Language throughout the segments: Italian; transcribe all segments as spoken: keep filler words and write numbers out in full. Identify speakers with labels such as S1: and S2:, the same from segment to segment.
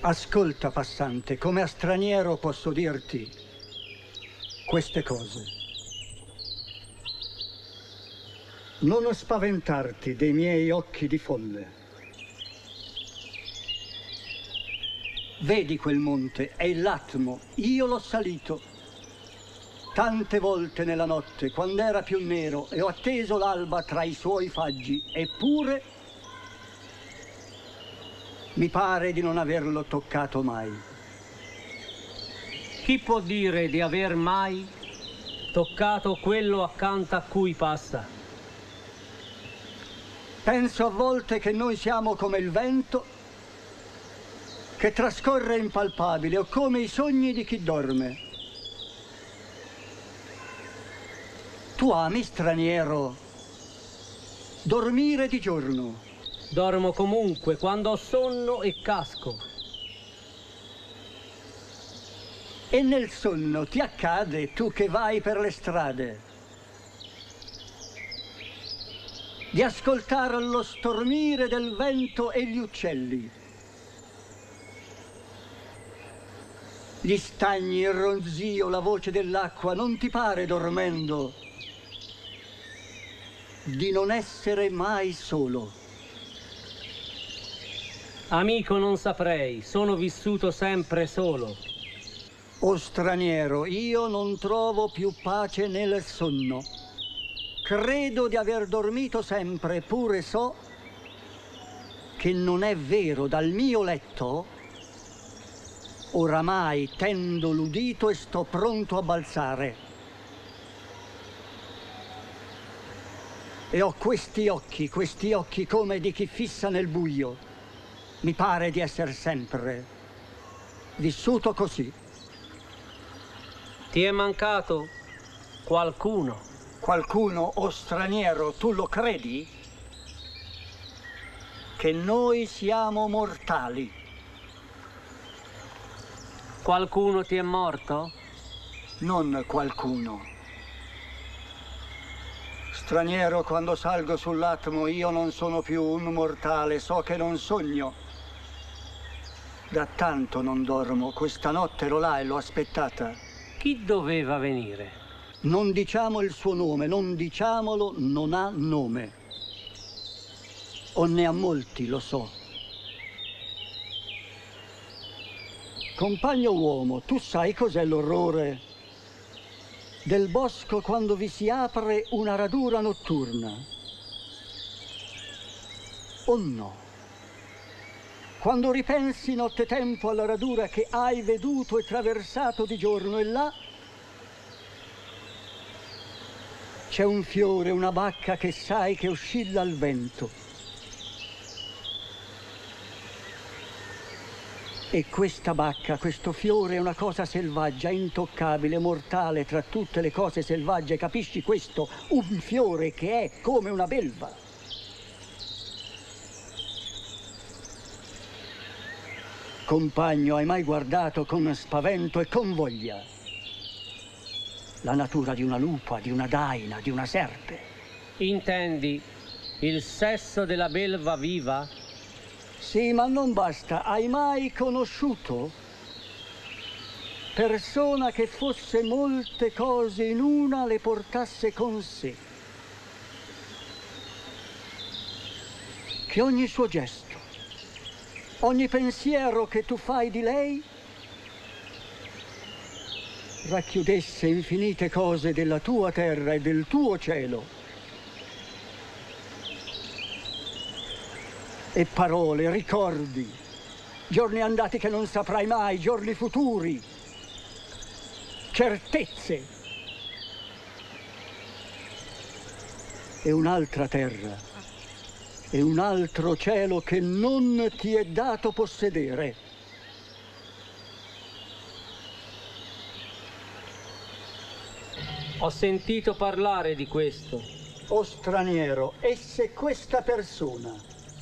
S1: Ascolta, passante, come a straniero posso dirti queste cose. Non spaventarti dei miei occhi di folle. Vedi quel monte, è il Latmo, io l'ho salito. Tante volte nella notte, quando era più nero, e ho atteso l'alba tra i suoi faggi, eppure mi pare di non averlo toccato mai.
S2: Chi può dire di aver mai toccato quello accanto a cui passa?
S1: Penso a volte che noi siamo come il vento che trascorre impalpabile, o come i sogni di chi dorme. Tu ami, straniero, dormire di giorno?
S2: Dormo comunque quando ho sonno e casco.
S1: E nel sonno ti accade, tu che vai per le strade, di ascoltare lo stormire del vento e gli uccelli, gli stagni, il ronzio, la voce dell'acqua? Non ti pare, dormendo, di non essere mai solo?
S2: Amico, non saprei, sono vissuto sempre solo.
S1: O straniero, io non trovo più pace nel sonno. Credo di aver dormito sempre, eppure so che non è vero. Dal mio letto oramai tendo l'udito e sto pronto a balzare. E ho questi occhi, questi occhi come di chi fissa nel buio. Mi pare di essere sempre vissuto così.
S2: Ti è mancato qualcuno?
S1: Qualcuno, o straniero, tu lo credi? Che noi siamo mortali.
S2: Qualcuno ti è morto?
S1: Non qualcuno. Straniero, quando salgo sull'Atmo io non sono più un mortale, so che non sogno. Da tanto non dormo, questa notte ero là e l'ho aspettata.
S2: Chi doveva venire?
S1: Non diciamo il suo nome, non diciamolo, non ha nome. O ne ha molti, lo so. Compagno uomo, tu sai cos'è l'orrore del bosco quando vi si apre una radura notturna? O no? Quando ripensi nottetempo alla radura che hai veduto e traversato di giorno, e là c'è un fiore, una bacca che sai che oscilla al vento. E questa bacca, questo fiore è una cosa selvaggia, intoccabile, mortale tra tutte le cose selvagge, capisci questo? Un fiore che è come una belva. Compagno, hai mai guardato con spavento e con voglia la natura di una lupa, di una daina, di una serpe?
S2: Intendi il sesso della belva viva?
S1: Sì, ma non basta. Hai mai conosciuto persona che fosse molte cose in una, le portasse con sé? Che ogni suo gesto, ogni pensiero che tu fai di lei racchiudesse infinite cose della tua terra e del tuo cielo, e parole, ricordi, giorni andati che non saprai mai, giorni futuri, certezze, e un'altra terra e un altro cielo che non ti è dato possedere.
S2: Ho sentito parlare di questo.
S1: O straniero, e se questa persona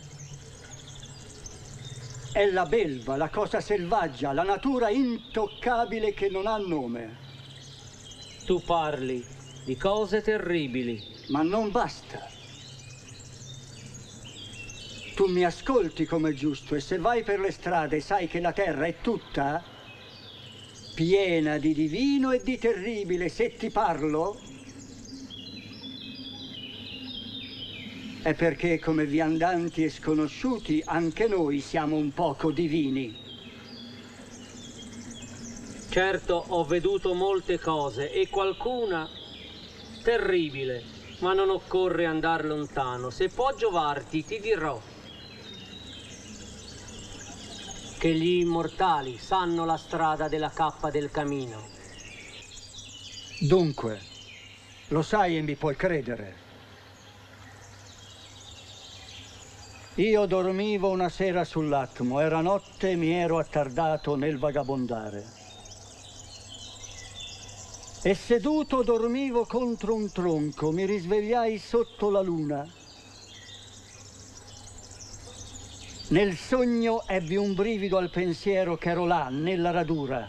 S1: è la belva, la cosa selvaggia, la natura intoccabile che non ha nome?
S2: Tu parli di cose terribili.
S1: Ma non basta. Tu mi ascolti come è giusto, e se vai per le strade sai che la terra è tutta piena di divino e di terribile. Se ti parlo è perché, come viandanti e sconosciuti, anche noi siamo un poco divini.
S2: Certo, ho veduto molte cose e qualcuna terribile, ma non occorre andare lontano. Se può giovarti, ti dirò che gli immortali sanno la strada della cappa del camino.
S1: Dunque, lo sai e mi puoi credere. Io dormivo una sera sull'Atmo, era notte e mi ero attardato nel vagabondare. E seduto dormivo contro un tronco, mi risvegliai sotto la luna. Nel sogno ebbi un brivido al pensiero che ero là, nella radura.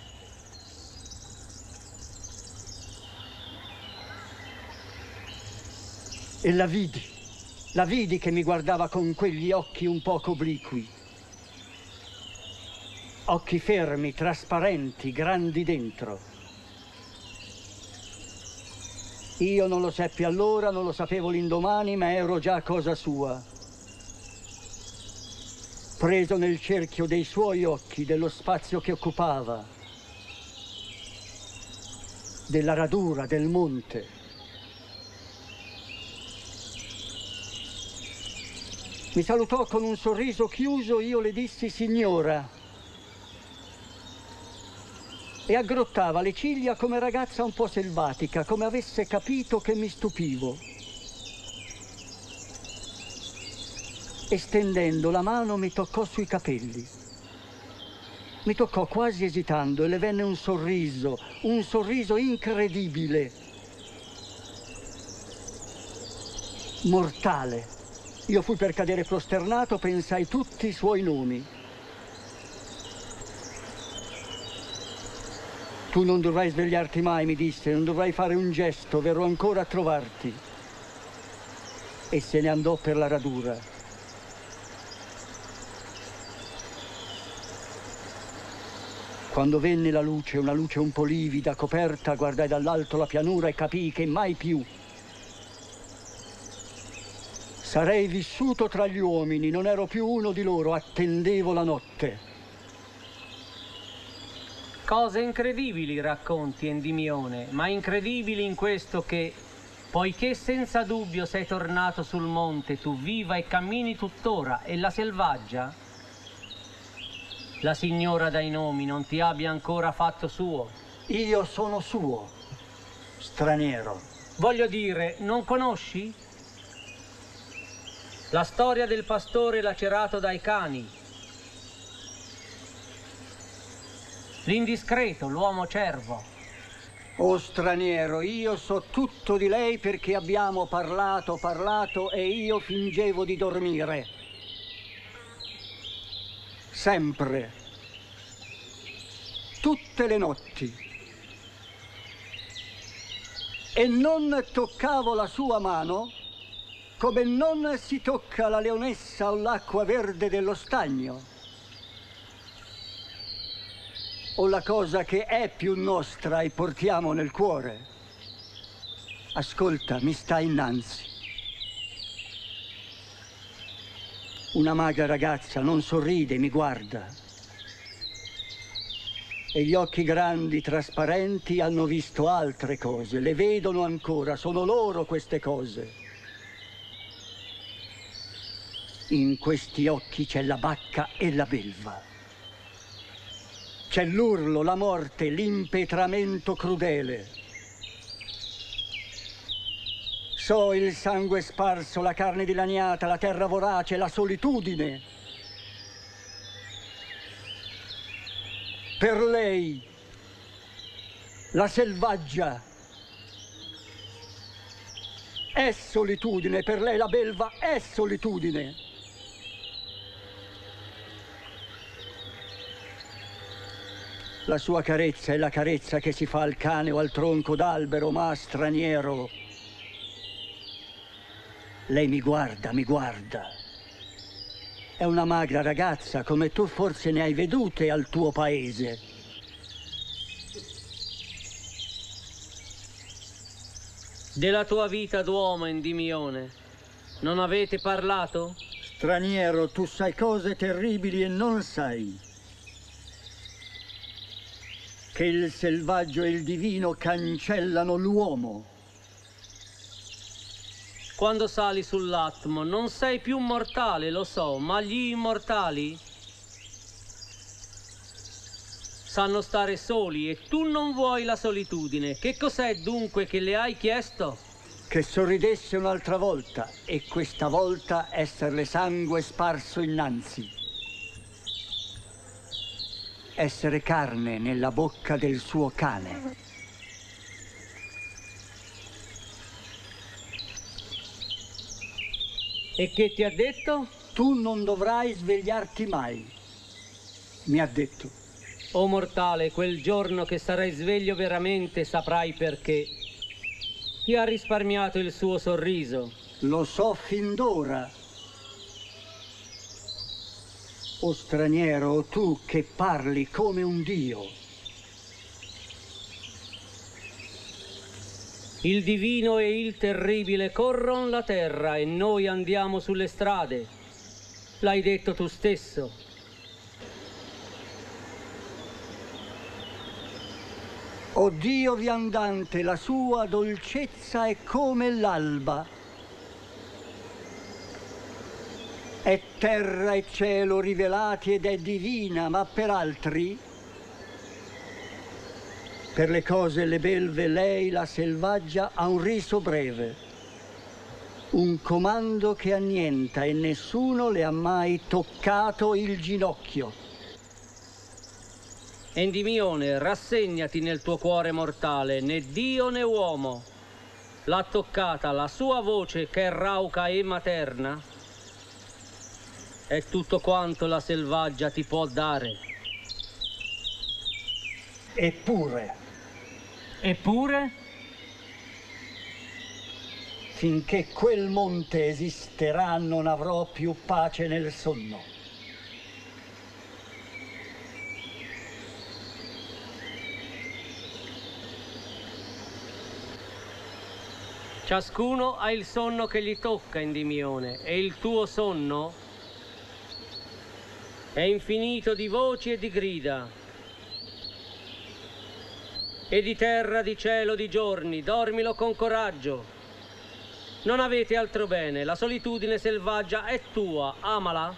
S1: E la vidi, la vidi che mi guardava con quegli occhi un poco obliqui. Occhi fermi, trasparenti, grandi dentro. Io non lo seppi allora, non lo sapevo l'indomani, ma ero già cosa sua. Preso nel cerchio dei suoi occhi, dello spazio che occupava, della radura, del monte. Mi salutò con un sorriso chiuso, io le dissi signora, e aggrottava le ciglia come ragazza un po' selvatica, come avesse capito che mi stupivo. E stendendo la mano mi toccò sui capelli. Mi toccò quasi esitando e le venne un sorriso, un sorriso incredibile, mortale. Io fui per cadere prosternato, pensai tutti i suoi nomi. Tu non dovrai svegliarti mai, mi disse, non dovrai fare un gesto, verrò ancora a trovarti. E se ne andò per la radura. Quando venne la luce, una luce un po' livida, coperta, guardai dall'alto la pianura e capii che mai più sarei vissuto tra gli uomini, non ero più uno di loro, attendevo la notte.
S2: Cose incredibili racconti, Endimione, ma incredibili in questo che, poiché senza dubbio sei tornato sul monte, tu viva e cammini tuttora, e la selvaggia, la signora dai nomi, non ti abbia ancora fatto suo.
S1: Io sono suo, straniero.
S2: Voglio dire, non conosci la storia del pastore lacerato dai cani, l'indiscreto, l'uomo cervo?
S1: O straniero, io so tutto di lei perché abbiamo parlato, parlato e io fingevo di dormire. Sempre. Tutte le notti. E non toccavo la sua mano come non si tocca la leonessa o l'acqua verde dello stagno. O la cosa che è più nostra e portiamo nel cuore. Ascolta, mi sta innanzi. Una magra ragazza non sorride, mi guarda. E gli occhi grandi, trasparenti, hanno visto altre cose, le vedono ancora, sono loro queste cose. In questi occhi c'è la bacca e la belva. C'è l'urlo, la morte, l'impetramento crudele. So il sangue sparso, la carne dilaniata, la terra vorace, la solitudine. Per lei, la selvaggia, è solitudine, per lei la belva è solitudine. La sua carezza è la carezza che si fa al cane o al tronco d'albero, ma straniero. Lei mi guarda, mi guarda. è una magra ragazza, come tu forse ne hai vedute al tuo paese.
S2: Della tua vita d'uomo, Endimione, non avete parlato?
S1: Straniero, tu sai cose terribili e non sai che il selvaggio e il divino cancellano l'uomo.
S2: Quando sali sull'Atmo non sei più mortale, lo so, ma gli immortali sanno stare soli e tu non vuoi la solitudine. Che cos'è dunque che le hai chiesto?
S1: Che sorridesse un'altra volta e questa volta esserle sangue sparso innanzi. Essere carne nella bocca del suo cane.
S2: E che ti ha detto?
S1: Tu non dovrai svegliarti mai, mi ha detto.
S2: O mortale, quel giorno che sarai sveglio veramente saprai perché. Ti ha risparmiato il suo sorriso.
S1: Lo so fin d'ora. O straniero, tu che parli come un dio.
S2: Il divino e il terribile corrono la terra e noi andiamo sulle strade. L'hai detto tu stesso.
S1: O Dio viandante, la sua dolcezza è come l'alba. È terra e cielo rivelati ed è divina, ma per altri, per le cose e le belve, lei, la selvaggia, ha un riso breve, un comando che annienta e nessuno le ha mai toccato il ginocchio.
S2: Endimione, rassegnati nel tuo cuore mortale, né Dio né uomo. L'ha toccata la sua voce che è rauca e materna? È tutto quanto la selvaggia ti può dare.
S1: Eppure,
S2: Eppure?
S1: finché quel monte esisterà, non avrò più pace nel sonno.
S2: Ciascuno ha il sonno che gli tocca, Endimione, e il tuo sonno è infinito di voci e di grida, e di terra, di cielo, di giorni. Dormilo con coraggio. Non avete altro bene, la solitudine selvaggia è tua, amala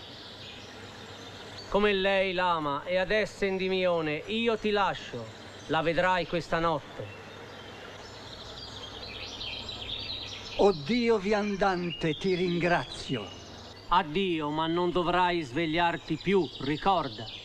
S2: come lei l'ama, e adesso, Endimione, io ti lascio, la vedrai questa notte.
S1: O Dio viandante, ti ringrazio.
S2: Addio, ma non dovrai svegliarti più, ricorda.